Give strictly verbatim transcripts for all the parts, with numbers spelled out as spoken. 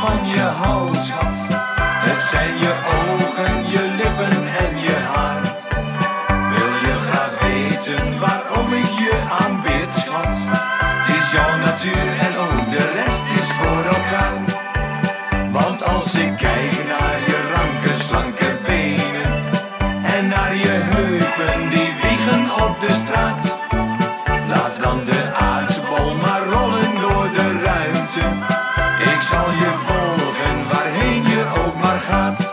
van je hou, schat. Het zijn je ogen, je lippen en je haar. Wil je graag weten waarom ik je aanbid, schat? Het is jouw natuur en ook de rest is voor elkaar. Want als ik kijk naar je ranke, slanke benen en naar je heupen die wiegen op de straat, laat dan de aardsbol maar rollen door de ruimte. Ik zal je volgen waarheen je ook maar gaat.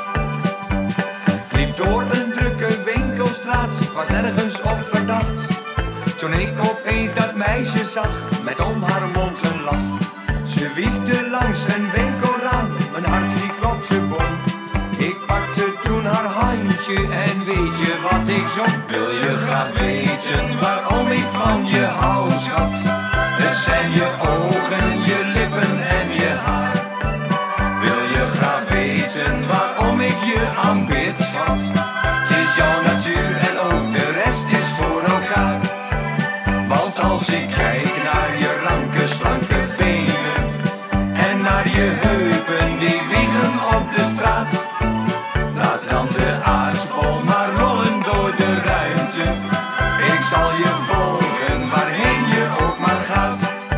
Liep door een drukke winkelstraat, was nergens op verdacht, toen ik opeens dat meisje zag met om haar mond een lach. Ze wiegde langs een winkelraam, mijn hart die klopte bom. Ik pakte toen haar handje en weet je wat ik zong? Wil je graag weten waarom ik van je hou, schat? Het zijn je ogen, je lippen en je haar. Wil je graag weten waarom ik je aanbid, schat? Het is jouw natuur en ook de rest is voor elkaar. Want als ik kijk naar je ranke, slanke benen en naar je heupen die wiegen op de straat, laat dan de aardsbol maar rollen door de ruimte. Ik zal je volgen waarheen je ook maar gaat.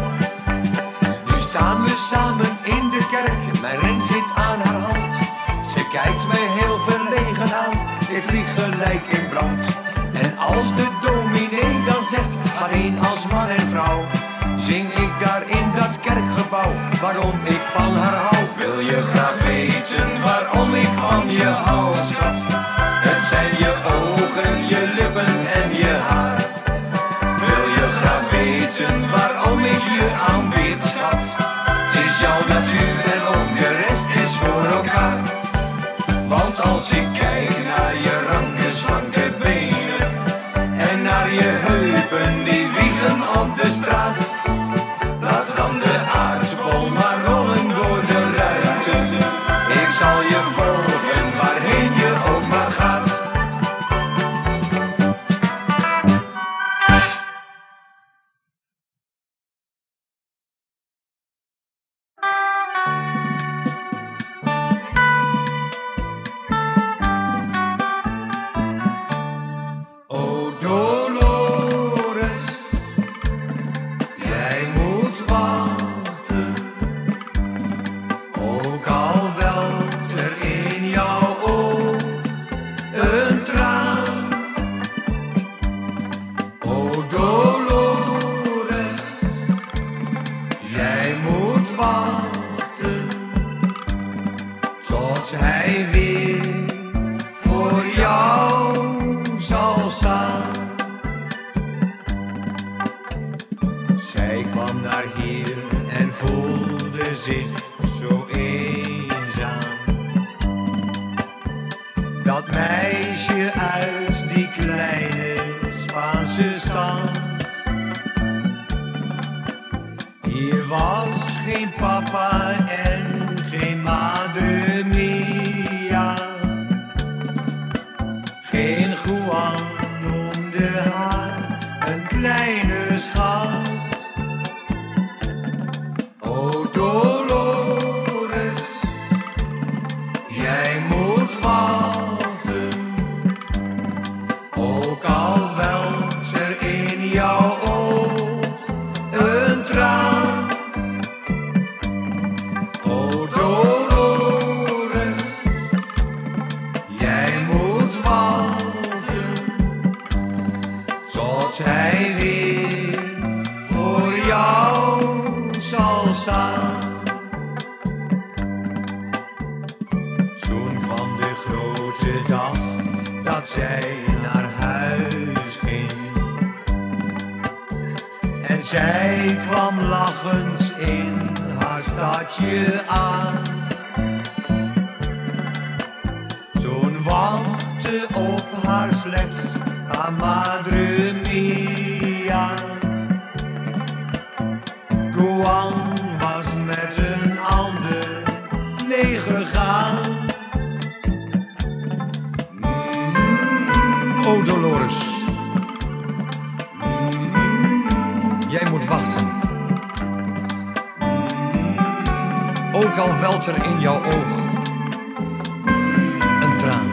Nu staan we samen in de kerk, mijn ren zit aan haar hand. Ze kijkt mij heel verlegen aan, ik vlieg gelijk in brand. En als de dominee dan zegt, ga heen als man en vrouw, zing ik daar in dat kerkgebouw waarom ik van haar hou. Wil je graag weten waarom ik van je hou, schat? Het zijn je ogen, je lippen en je haar. Wil je graag weten waarom ik je aanbid, schat? Het is jouw natuur en ook de rest is voor elkaar. Want als ik kijk naar je ranke, slanke benen en naar je heupen die wiegen op de straat, laat dan de aardsbol maar rollen door de ruimte. Ik zal je volgen waarheen je ook maar gaat. O Dolores, jij moet wachten, ook al welt er in jouw oog een traan. O Dolores, jij moet wachten tot hij weer voor jou zal staan. Zij kwam naar hier en voelde zich zo eenzaam. Dat meisje uit die kleine Spaanse stad. Hier was geen papa en geen madre mia. Geen Juan noemde haar een kleine schat. O Dolores, jij moet wachten, ook al welt er in jouw oog een traan. O Dolores, jij moet wachten tot hij weer voor jou zal staan. Toen kwam de grote dag dat zij naar huis ging. En zij kwam lachend in haar stadje aan. Toen wachtte op haar slechts haar madre mia. Juan was met een ander meegegaan. Mm-hmm. O Dolores, mm-hmm. Jij moet wachten. Mm-hmm. Ook al velt water in jouw oog, een traan.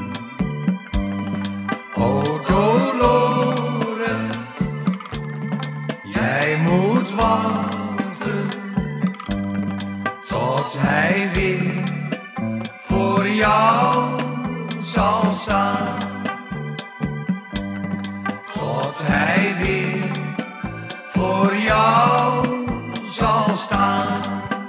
O Dolores, jij moet wachten tot hij weer voor jou zal staan. Tot hij weer voor jou zal staan.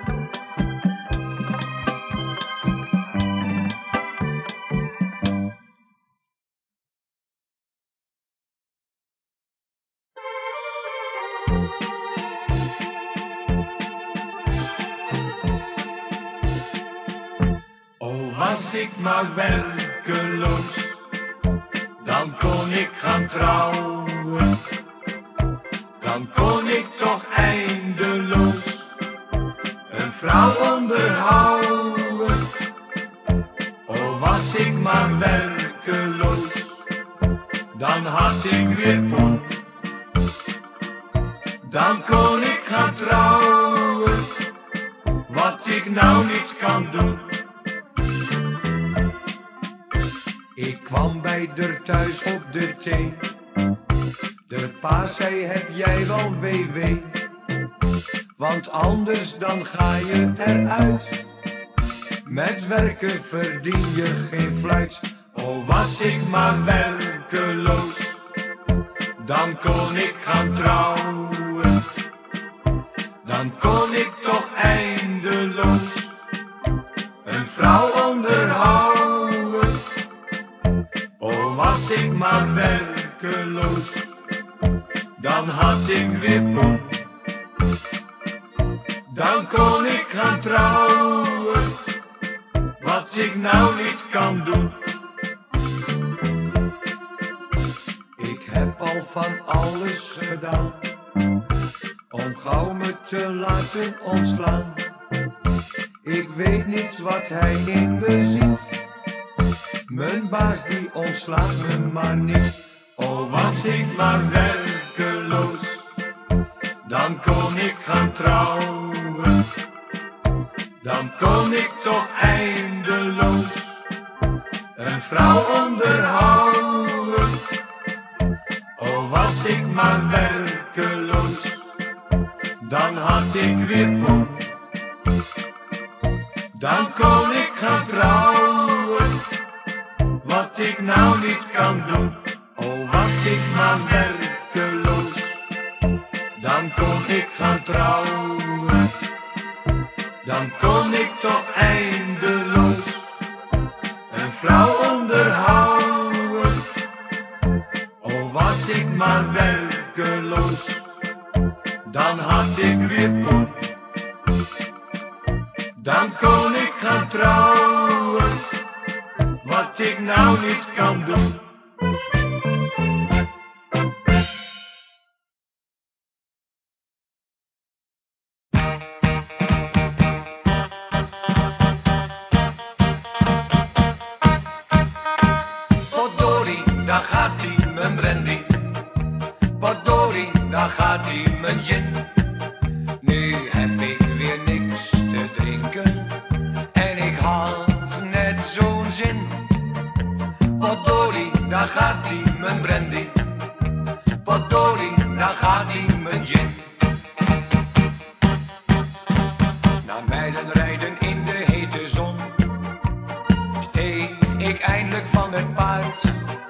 O, was ik maar werkeloos, dan kon ik gaan trouwen. Dan kon ik toch eindeloos een vrouw onderhouden. O, was ik maar werkeloos, dan had ik weer pon. Dan kon ik gaan trouwen, wat ik nou niet kan doen. Ik kwam bij der thuis op de thee. De pa zei, heb jij wel W W? Want anders dan ga je eruit. Met werken verdien je geen fluit. O, was ik maar werkeloos, dan kon ik gaan trouwen. Dan kon ik toch eindeloos een vrouw onderhouden. O, was ik maar werkeloos, dan had ik weer pon. Dan kon ik gaan trouwen, wat ik nou niet kan doen. Ik heb al van alles gedaan, om gauw me te laten ontslaan. Ik weet niet wat hij in me ziet, mijn baas die ontslaat me maar niet. O, was ik maar werkeloos, dan kon ik gaan trouwen. Dan kon ik toch eindeloos een vrouw onderhouden. O, was ik maar werkeloos, dan had ik weer pon. Dan kon ik gaan trouwen, wat ik nou niet kan doen. O, was ik maar werkeloos, dan kon ik gaan trouwen. Dan kon ik toch eindeloos een vrouw onderhouden. O, was ik maar werkeloos, dan had ik weer pon. Dan kon ik gaan trouwen, wat ik nou niet kan doen. Daar gaat ie, mijn brandy. Potdorie, daar gaat ie, mijn gin. Nu heb ik weer niks te drinken en ik had net zo'n zin. Potdorie, daar gaat ie, mijn brandy. Potdorie, daar gaat ie, mijn gin. Na mijlen rijden in de hete zon steeg ik eindelijk van het paard.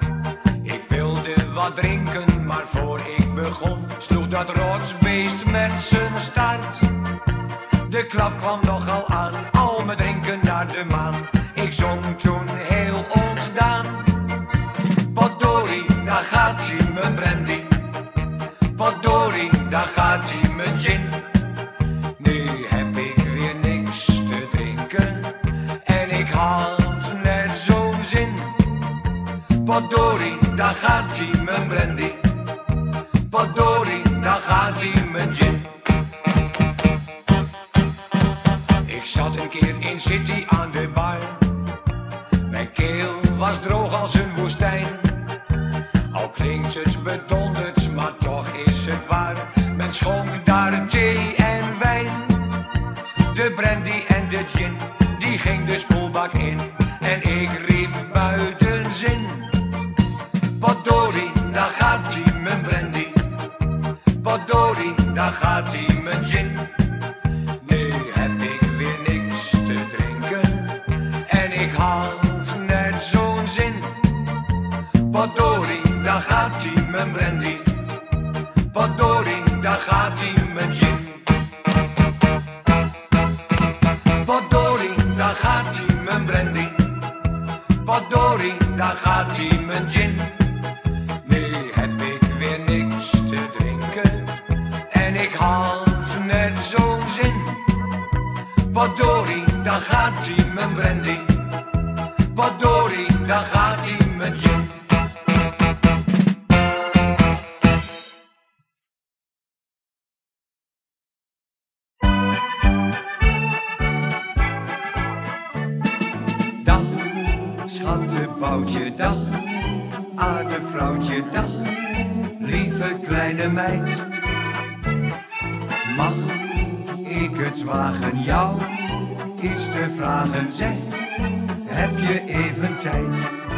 Wat drinken, maar voor ik begon sloeg dat rotsbeest met zijn staart. De klap kwam nogal aan, al mijn drinken naar de maan. Ik zong toen heel ontdaan. Potdorie, daar gaat ie, mijn brandy. Potdorie, daar gaat ie, mijn gin. Nu heb ik weer niks te drinken en ik had net zo'n zin. Potdorie, daar gaat ie, mijn brandy. Potdorie, daar gaat ie, mijn gin. Ik zat een keer in City aan de bar. Mijn keel was droog als een woestijn. Al klinkt het bedonderd, maar toch is het waar. Men schonk daar thee en wijn. De brandy en de gin, die ging de spoelbak in en ik riep buiten zin. Potdorie, daar gaat ie mijn brandy. Potdorie, daar gaat ie mijn gin. Nu heb ik weer niks te drinken en ik had net zo'n zin. Potdorie, daar gaat ie mijn brandy. Potdorie, daar gaat ie mijn gin. Potdorie, daar gaat ie mijn brandy. Potdorie, daar gaat ie mijn gin. Nu heb ik weer niks te drinken en ik had net zo'n zin. Potdorie, daar gaat ie mijn brandy. Potdorie, daar gaat ie mijn gin. Dag, schattenboutje, dag, aardevrouwtje, dag, lieve kleine meid. Mag ik het wagen jou iets te vragen, zeg, heb je even tijd?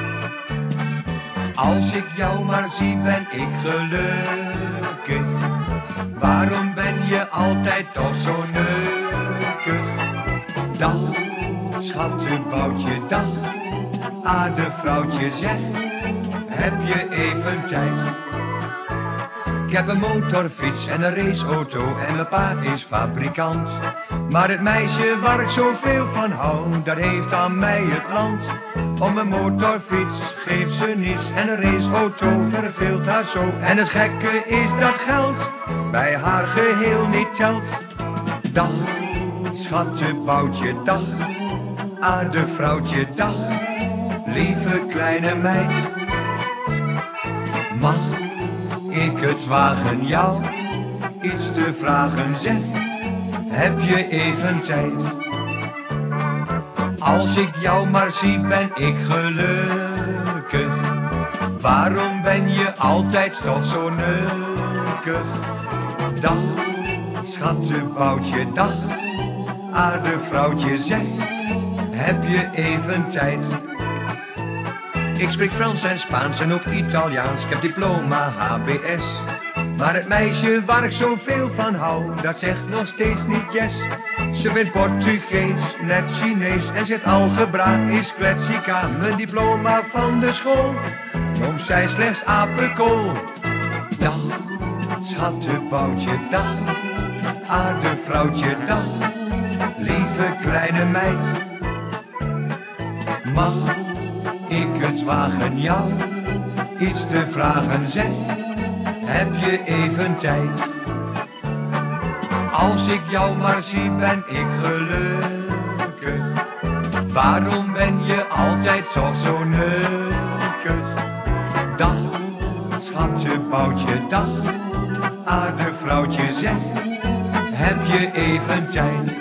Als ik jou maar zie ben ik gelukkig, waarom ben je altijd toch zo nukkig? Dag, schattenboutje, dag, aardevrouwtje, zeg, heb je even tijd? Ik heb een motorfiets en een raceauto en mijn pa is fabrikant. Maar het meisje waar ik zoveel van hou, dat heeft aan mij het land. Om een motorfiets geeft ze niets en een raceauto verveelt haar zo. En het gekke is dat geld bij haar geheel niet telt. Dag, schattenboutje, dag, aardevrouwtje, dag, lieve kleine meid. Mag ik het wagen jou iets te vragen, zeg, heb je even tijd? Als ik jou maar zie ben ik gelukkig, waarom ben je altijd toch zo nukkig? Dag, schattenboutje, dag, aardevrouwtje, zeg, heb je even tijd? Ik spreek Frans en Spaans en ook Italiaans, ik heb diploma H B S. Maar het meisje waar ik zoveel van hou, dat zegt nog steeds niet yes. Ze weet Portugees, net Chinees en zegt algebra is kletsika. Mijn diploma van de school noemt zij slechts apenkool. Dag, schattenboutje, dag, aardevrouwtje, dag, lieve kleine meid. Mag ik het wagen jou iets te vragen, zeg, heb je even tijd? Als ik jou maar zie ben ik gelukkig, waarom ben je altijd toch zo nukkig? Dag, schattenboutje, dag, aardevrouwtje, zeg, heb je even tijd?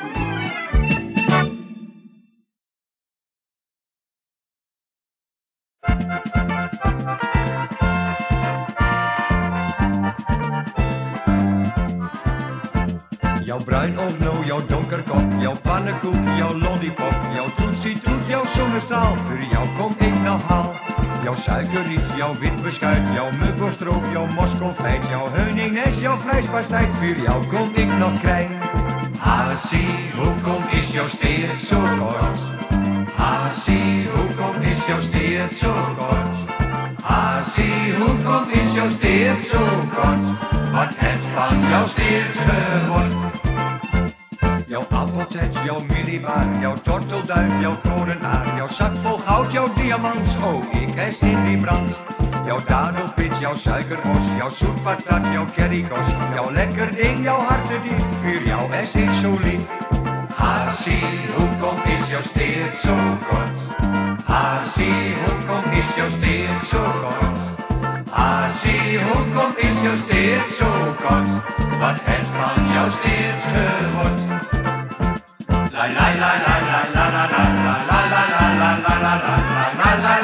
Jouw bruin oog, no, jouw donker kop, jouw pannenkoek, jouw lollipop, jouw toetsie toet, jouw zonnestraal, voor jou kom ik nog haal. Jouw suikerriet, jouw wit beschuit, jouw muggelstroop, jouw moskonfijt, jouw heuningnes, jouw vrijspastijt, voor jou kom ik nog klein. Hasie, hoe kom is jouw steert zo kort? Hasie, hoe kom is jouw steert zo kort? Hasie, hoe kom is jouw steert zo kort? Wat het van jouw steert geword? Jouw appeltret, jouw millibar, jouw tortelduif, jouw korenaar, jouw zak vol goud, jouw diamant, oh ik is in die brand. Jouw dadelpit, jouw suikerbos, jouw zoetpatat, jouw kerrykos, jouw lekker ding, jouw hartedief, voor jou is ik zo lief. Hasie, hoe kom is jouw steert zo kort? Hasie, hoe kom is jouw steert zo kort? Hasie, hoe kom is jouw steert zo kort? Wat het van jouw steert geword? La la la la la la la la la la la la la la la la la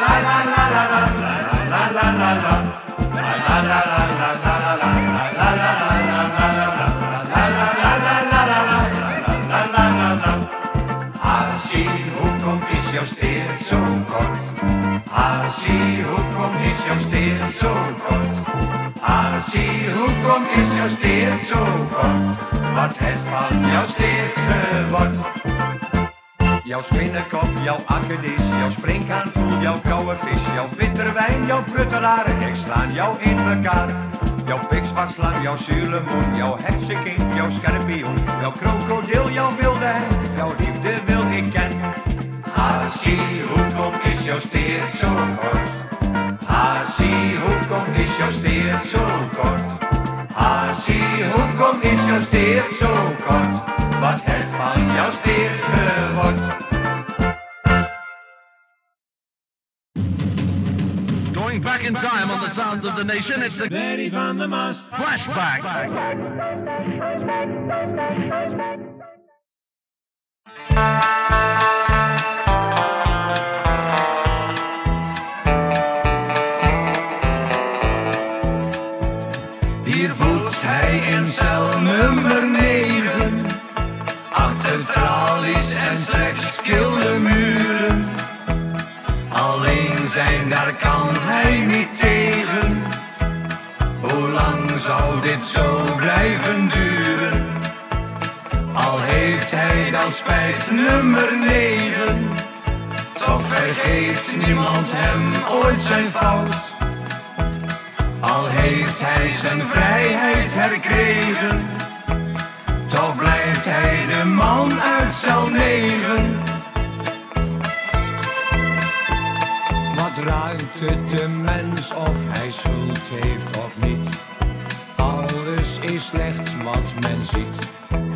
la la la is jouw steert zo kort? Hasie, hoe kom is jouw steert zo kort? Hasie, hoe kom is jouw steert zo kort? Wat het van jouw steert geword? Jouw spinnekop, jouw akkedis, jouw springkaanvoel, jouw koude vis, jouw bitterwijn, jouw pruttelaren, ik slaan jou in elkaar. Jouw piksvatslang, jouw zuurlemoen, jouw heksenkind, jouw scorpioen, jouw krokodil, jouw wilde hen, jouw liefde wil ik ken. Hasie, hoe kom is jouw steert zo kort? Hasie, hoe kom is jouw steert zo kort? Hasie, hoe kom is jouw steert zo kort? Wat het van jouw steert geword? Going back in time on the sounds of the nation, it's a Betty van der Mast flashback. Hier woelt hij in cel nummer negen, achter tralies en slechts kille muren. Alleen zijn, daar kan hij niet tegen. Hoe lang zou dit zo blijven duren? Al heeft hij dan spijt nummer negen, toch vergeet niemand hem ooit zijn fout. Al heeft hij zijn vrijheid herkregen, toch blijft hij de man uit cel negen. Wat ruikt het de mens of hij schuld heeft of niet? Alles is slechts wat men ziet.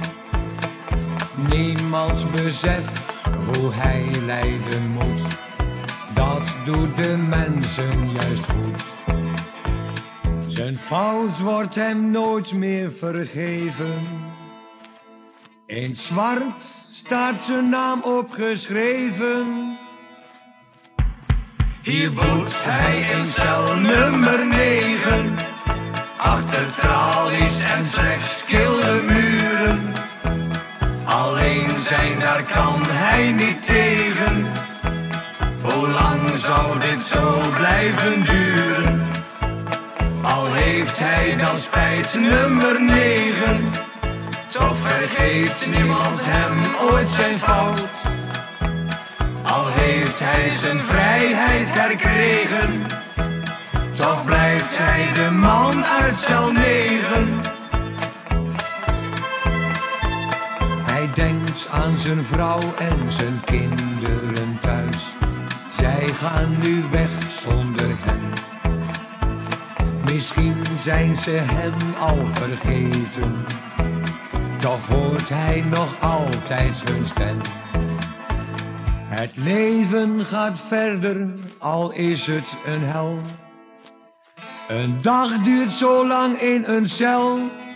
Niemand beseft hoe hij lijden moet. Dat doet de mensen juist goed. Zijn fout wordt hem nooit meer vergeven. In zwart staat zijn naam opgeschreven. Hier woont hij in cel nummer negen, achter tralies en slechts kille muren. Alleen zijn, daar kan hij niet tegen. Hoe lang zou dit zo blijven duren? Al heeft hij dan spijt nummer negen, toch vergeet niemand hem ooit zijn fout. Al heeft hij zijn vrijheid herkregen, toch blijft hij de man uit cel negen. Hij denkt aan zijn vrouw en zijn kinderen thuis. Zij gaan nu weg zonder hem. Misschien zijn ze hem al vergeten, toch hoort hij nog altijd hun stem. Het leven gaat verder, al is het een hel. Een dag duurt zo lang in een cel.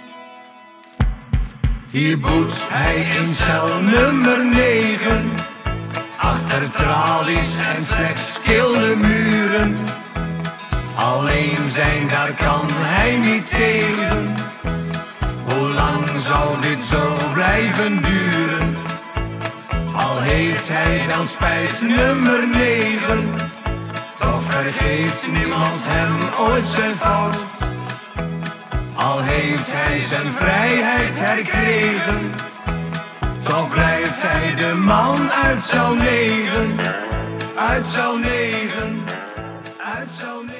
Hier boet hij in cel nummer negen, achter tralies en slechts kille muren. Alleen zijn, daar kan hij niet tegen. Hoe lang zou dit zo blijven duren? Al heeft hij dan spijt nummer negen, toch vergeet niemand hem ooit zijn fout. Al heeft hij zijn vrijheid herkregen, toch blijft hij de man uit cel negen. Uit cel negen, uit cel negen.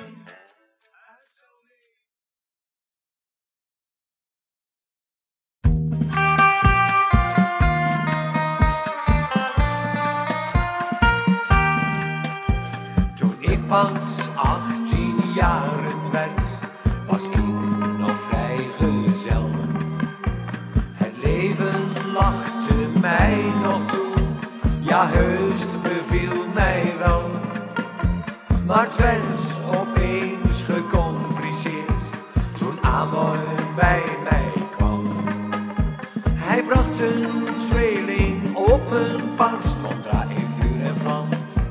Pas achttien jaren werd, was ik nog vrijgezel. Het leven lachte mij nog toe, ja heus het beviel mij wel. Maar het werd opeens gecompliceerd, toen Amor bij mij kwam. Hij bracht een tweeling op mijn pad, stond daar in vuur en vlam.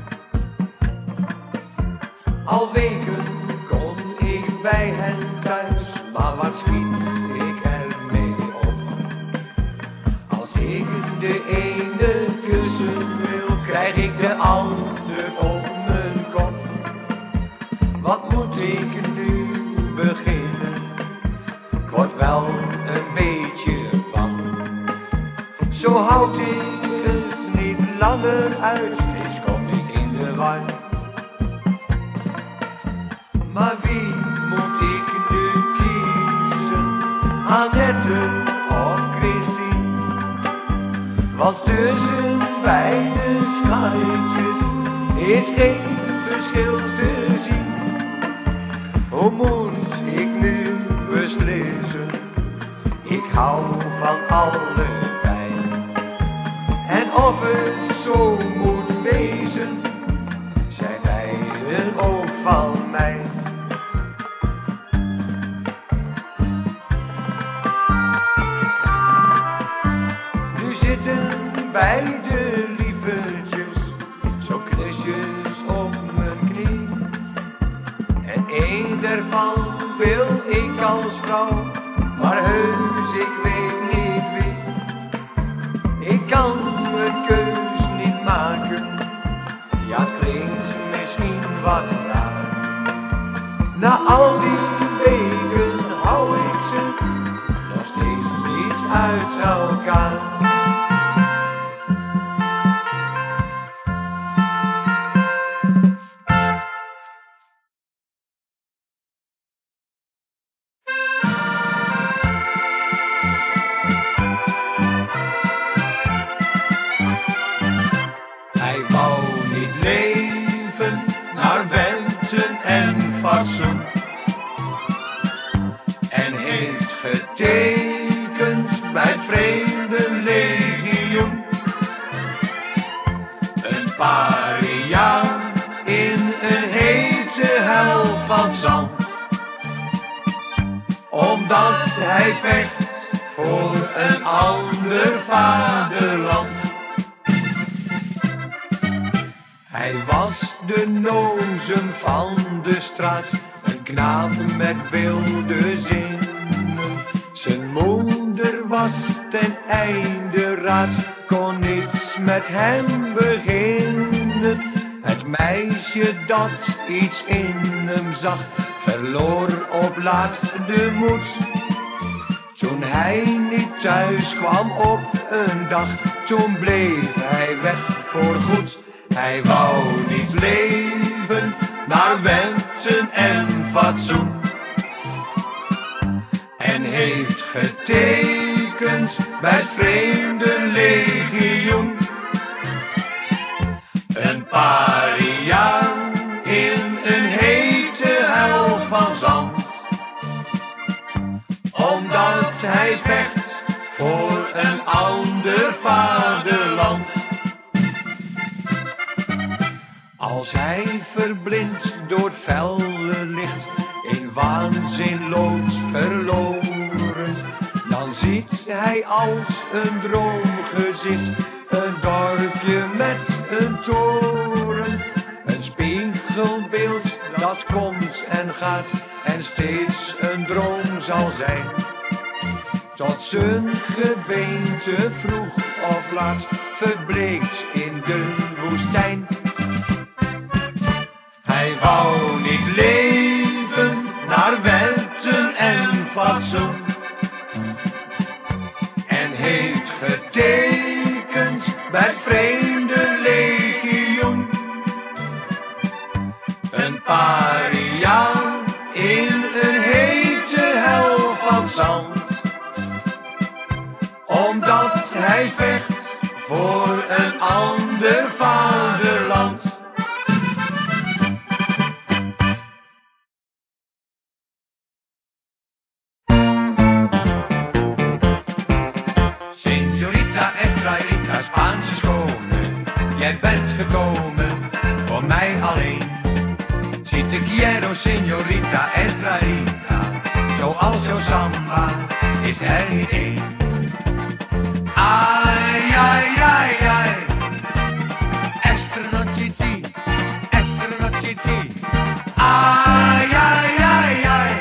Al weken kom ik bij hen thuis, maar wat schiet ik ermee op? Als ik de ene kussen wil, krijg krijg ik de ander op mijn kop. Wat moet ik nu beginnen? Ik word wel een beetje bang. Zo houd ik het niet langer uit, steeds kom ik in de war. Maar wie moet ik nu kiezen? Annette of Christine? Want tussen beide schatjes is geen verschil te zien. Hoe moet ik nu beslissen? Ik hou van allebei. En of het zo moet wezen, zij beiden ook van mij. Nu zitten beide lievertjes zo knusjes op mijn knie. En één daarvan wil ik als vrouw, maar heus ik weet niet wie. Ik kan mijn keus niet maken, ja het klinkt misschien wat raar. Na al die weken hou ik ze nog steeds niet uit elkaar. Hij wou niet leven naar wensen en fatsoen, en heeft getekend bij het Vreemdelegioen. Een paria in een hete hel van zand, omdat hij vecht voor een ander vaderland. Hij was de nozem van de straat, een knaap met wilde zinnen. Zijn moeder was ten einde raad, kon niets met hem beginnen. Het meisje dat iets in hem zag, verloor op laatst de moed. Toen hij niet thuis kwam op een dag, toen bleef hij weg voor goed. Hij wou niet leven naar wensen en fatsoen, en heeft getekend bij het Vreemdelegioen. Een paria in een hete hel van zand, omdat hij vecht voor een ander vaderland. Als hij verblind door het felle licht in waanzinloos verloren, dan ziet hij als een droomgezicht een dorpje met een toren. Een spiegelbeeld dat komt en gaat en steeds een droom zal zijn, tot zijn gebeente vroeg of laat verbleekt in de woestijn. Hij wou niet leven naar wensen en fatsoen, en heeft getekend bij het Vreemdelegioen. Een paria in een hete hel van zand, omdat hij vecht voor een ander vaderland. Spaanse schone, jij bent gekomen voor mij alleen. Si te quiero, señorita Estrellita, zoals jouw samba is er niet één. Ai, ai, ai, ai, Esternocici, Esternocici. Ai, ai, ai, ai,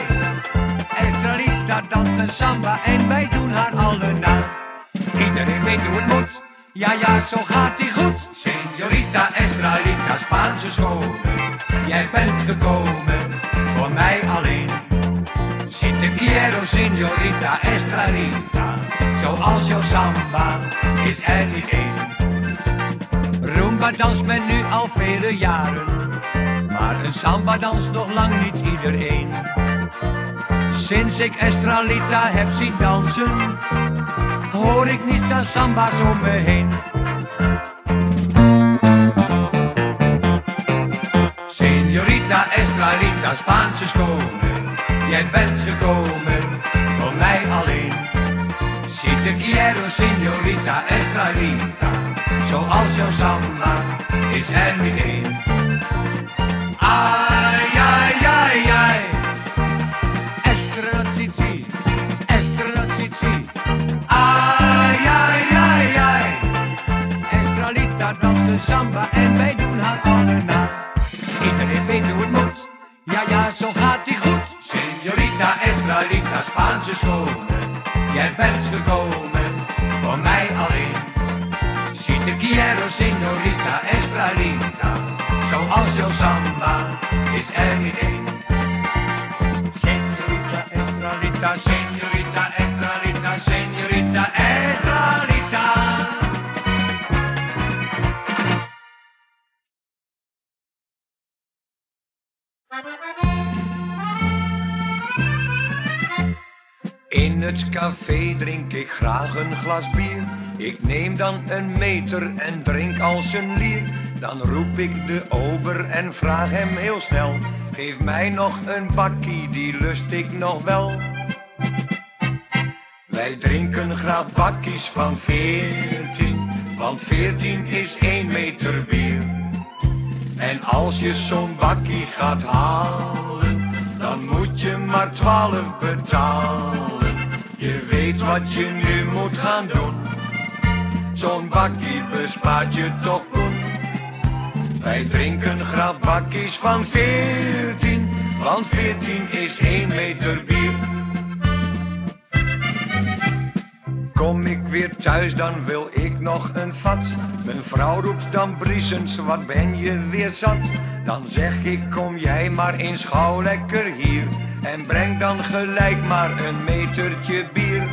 Estrellita danst een samba en wij doen haar allen na. Iedereen weet hoe het moet. Ja, ja, zo gaat ie goed. Señorita Estralita, Spaanse schone. Jij bent gekomen voor mij alleen. Si te quiero, señorita Estralita. Zoals jouw samba is er niet één. Rumba danst men nu al vele jaren, maar een samba danst nog lang niet iedereen. Sinds ik Estralita heb zien dansen, hoor ik niets dan samba's om me heen. Señorita Estralita, Spaanse schone, jij bent gekomen voor mij alleen. Si te quiero, señorita Estralita, zoals jouw samba is er niet één. Ai, ai, ai, ai. Estralazizi, Estralazizi. Ai, ai, ai, ai. Estralita danst de samba en wij doen haar alle na. Iedereen weet hoe het moet, ja ja, zo gaat ie goed. Señorita Estralita, Spaanse schone, jij bent gekomen voor mij alleen. Si te quiero, señorita Estralita, zoals jouw samba is er niet één. Señorita Estralita, señorita Estralita, señorita Estralita. In het café drink ik graag een glas bier. Ik neem dan een meter en drink als een lier. Dan roep ik de ober en vraag hem heel snel: geef mij nog een bakkie, die lust ik nog wel. Wij drinken graag bakkies van veertien, want veertien is één meter bier. En als je zo'n bakkie gaat halen, dan moet je maar twaalf betalen. Je weet wat je nu moet gaan doen, zo'n bakkie bespaart je toch poen. Wij drinken graag bakkies van veertien, want veertien is één meter bier. Kom ik weer thuis, dan wil ik nog een vat. Mijn vrouw roept dan briesend: wat ben je weer zat? Dan zeg ik: kom jij maar eens gauw lekker hier, en breng dan gelijk maar een metertje bier.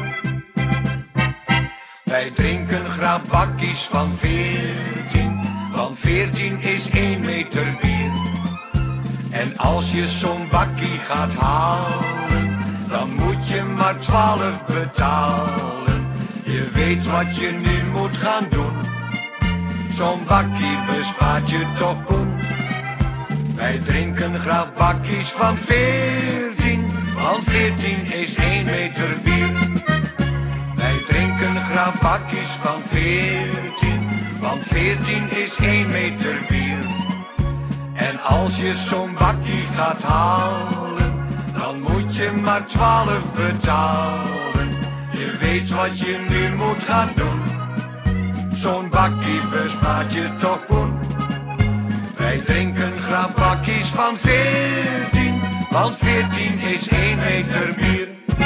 Wij drinken graag bakkies van veertien, want veertien is één meter bier. En als je zo'n bakkie gaat halen, dan moet je maar twaalf betalen. Je weet wat je nu moet gaan doen, zo'n bakkie bespaart je toch poen. Wij drinken graag bakkies van veertien, want veertien is één meter bier. Wij drinken graag bakkies van veertien, want veertien is één meter bier. En als je zo'n bakkie gaat halen, dan moet je maar twaalf betalen. Je weet wat je nu moet gaan doen, zo'n bakkie bespaart je toch poen. Wij drinken graag bakkies van veertien, want veertien is één meter bier.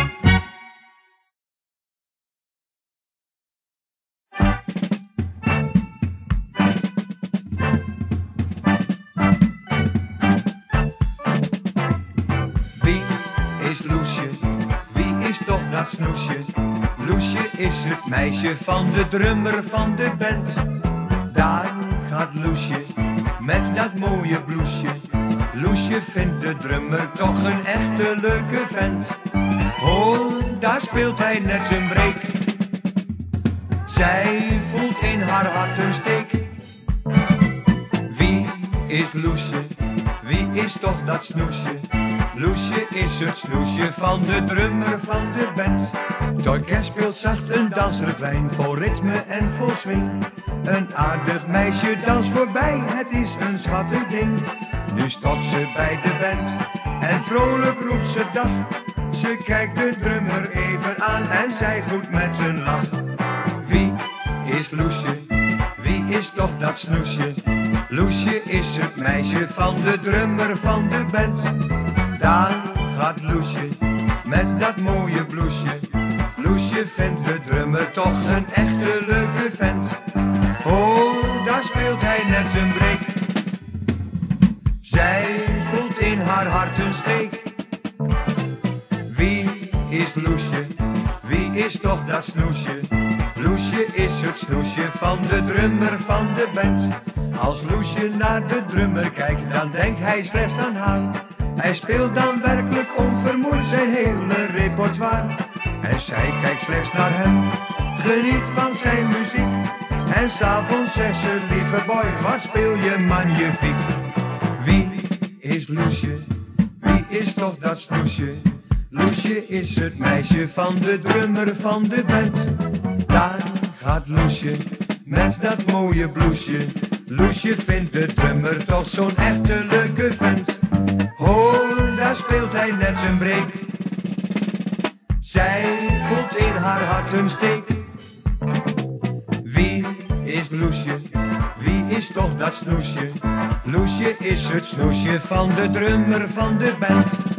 Wie is Loesje? Wie is toch dat snoesje? Loesje is het meisje van de drummer van de band. Daar gaat Loesje met dat mooie bloesje. Loesje vindt de drummer toch een echte leuke vent. Oh, daar speelt hij net een breek. Zij voelt in haar hart een steek. Wie is Loesje? Wie is toch dat snoesje? Loesje is het snoesje van de drummer van de band. Het orkest speelt zacht een dansrefrein, vol ritme en vol swing. Een aardig meisje danst voorbij, het is een schattig ding. Nu stopt ze bij de band en vrolijk roept ze dag. Ze kijkt de drummer even aan en zij groet met een lach. Wie is Loesje? Wie is toch dat snoesje? Loesje is het meisje van de drummer van de band. Daar gaat Loesje met dat mooie bloesje. Loesje vindt de drummer toch een echte leuke vent. Oh, daar speelt hij net zijn breek. Zij voelt in haar hart een steek. Wie is Loesje? Wie is toch dat snoesje? Loesje is het snoesje van de drummer van de band. Als Loesje naar de drummer kijkt, dan denkt hij slechts aan haar. Hij speelt dan werkelijk onvermoeid zijn hele repertoire. En zij kijkt slechts naar hem, geniet van zijn muziek. En s'avonds zegt ze, lieve boy, wat speel je magnifiek. Wie is Loesje? Wie is toch dat snoesje? Loesje is het meisje van de drummer van de band. Daar gaat Loesje met dat mooie bloesje. Loesje vindt de drummer toch zo'n echte leuke vent. Oh, daar speelt hij net zijn breek. Zij voelt in haar hart een steek. Wie is Loesje? Wie is toch dat snoesje? Loesje is het snoesje van de drummer van de band.